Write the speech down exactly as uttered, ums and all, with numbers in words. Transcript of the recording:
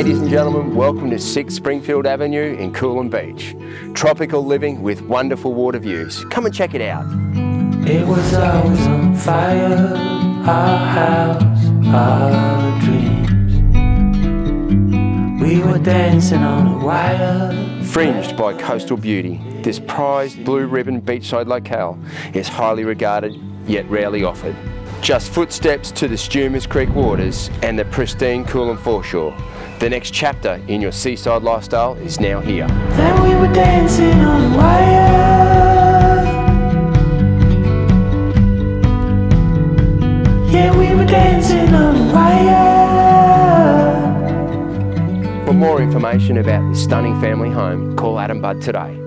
Ladies and gentlemen, welcome to six Springfield Avenue in Coolum Beach. Tropical living with wonderful water views. Come and check it out. It was always on fire, our house, our dreams. We were dancing on a wire. Fringed by coastal beauty, this prized blue ribbon beachside locale is highly regarded yet rarely offered. Just footsteps to the Stumas Creek waters and the pristine Coolum foreshore. The next chapter in your seaside lifestyle is now here. Then we were dancing on a wire. Yeah, we were dancing on a wire. For more information about this stunning family home, call Adam Budd today.